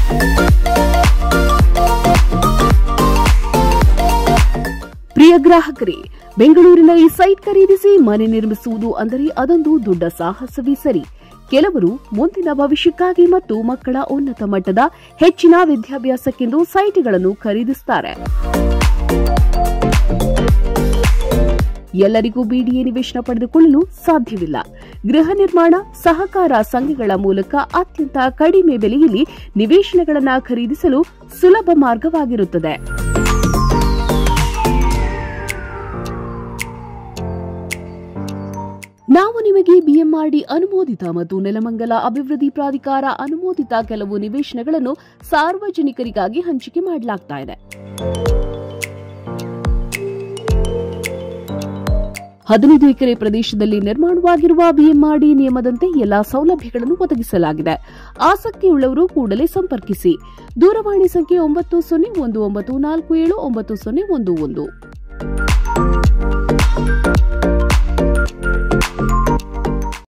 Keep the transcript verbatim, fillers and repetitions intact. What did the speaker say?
ಪ್ರಿಯ ಗ್ರಾಹಕರೇ, ಬೆಂಗಳೂರಿನ ಈ ಸೈಟ್ ಖರೀದಿಸಿ ಮನೆ ನಿರ್ಮಿಸುವುದು ಅಂದರೆ ಅದೊಂದು ದೊಡ್ಡ ಸಾಹಸವೇ ಸರಿ. ಕೆಲವರು ಮುಂದಿನ ಭವಿಷ್ಯಕ್ಕಾಗಿ ಮತ್ತು ಮಕ್ಕಳ ಉನ್ನತ ಮಟ್ಟದ ಹೆಚ್ಚಿನ ವಿದ್ಯಾಭ್ಯಾಸಕ್ಕೆಂದು ಸೈಟ್ಗಳನ್ನು ಖರೀದಿಸುತ್ತಾರೆ. ಎಲ್ಲರಿಗೂ ಬಿಡಿಎ ನಿವೇಶನ ಪಡೆದುಕೊಳ್ಳಲು ಸಾಧ್ಯವಿಲ್ಲ. ಗೃಹ ನಿರ್ಮಾಣ ಸಹಕಾರ ಸಂಘಗಳ ಮೂಲಕ ಅತ್ಯಂತ ಕಡಿಮೆ ಬೆಲೆಯಲ್ಲಿ ನಿವೇಶನಗಳನ್ನು ಖರೀದಿಸಲು ಸುಲಭ ಮಾರ್ಗವಾಗಿರುತ್ತದೆ. ನಾವು ನಿಮಗೆ ಬಿಎಂಆರ್ಡಿ ಅನುಮೋದಿತ ಮತ್ತು ನೆಲಮಂಗಲ ಅಭಿವೃದ್ಧಿ ಪ್ರಾಧಿಕಾರ ಅನುಮೋದಿತ ಕೆಲವು ನಿವೇಶನಗಳನ್ನು ಸಾರ್ವಜನಿಕರಿಗಾಗಿ ಹಂಚಿಕೆ ಮಾಡಲಾಗುತ್ತಿದೆ. ಹದಿನೈದು ಎಕರೆ ಪ್ರದೇಶದಲ್ಲಿ ನಿರ್ಮಾಣವಾಗಿರುವ ಬಿಎಂಆರ್ಡಿ ನಿಯಮದಂತೆ ಎಲ್ಲಾ ಸೌಲಭ್ಯಗಳನ್ನು ಒದಗಿಸಲಾಗಿದೆ. ಆಸಕ್ತಿಯುಳ್ಳವರು ಕೂಡಲೇ ಸಂಪರ್ಕಿಸಿ. ದೂರವಾಣಿ ಸಂಖ್ಯೆ ಒಂಬತ್ತು ಸೊನ್ನೆ ಒಂದು ಒಂಬತ್ತು ನಾಲ್ಕು ಏಳು ಒಂಬತ್ತು ಸೊನ್ನೆ ಒಂದು ಒಂದು.